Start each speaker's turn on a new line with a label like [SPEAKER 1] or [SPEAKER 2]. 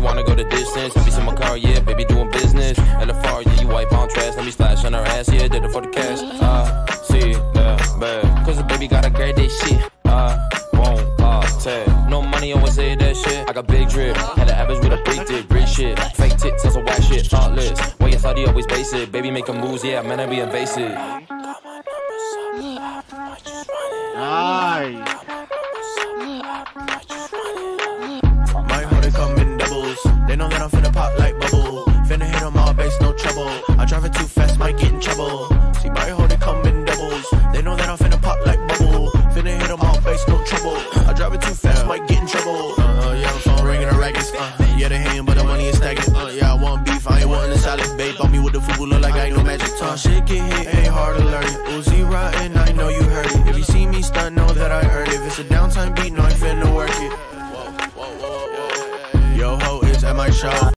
[SPEAKER 1] wanna go the distance. Have you seen my car? Yeah, baby, doing business. LFR, yeah, you white palm trash. Let me splash on her ass, yeah, did it for the cash. See, yeah, bad. Cause the baby gotta grade this shit. Won't tag. No money, always say that shit. I got big drip, had an average with a big dick, rich shit. Fake tits, that's a whack shit, thoughtless. Why you thought he always basic? Baby, making moves, yeah, man, I be invasive.
[SPEAKER 2] Nice.
[SPEAKER 3] My hoe, they come in doubles. They know that I'm finna pop like bubble. Finna hit them all base, no trouble. I drive it too fast, might get in trouble. See, my hoe, they come in doubles. They know that I'm finna pop like bubble. Finna hit them all base, no trouble. I drive it too fast, might get in trouble. Yeah, I'm phone ringing the rackets. Yeah, they hating, but the money is stacking. Yeah, I want beef, I ain't wanting the salad. Babe, on me with the food, look like I ain't no magic. Shit get hit, ain't hard to learn it. Uzi rotten, I know you heard it. If you see me stunt, know that I earned it. If it's a downtime,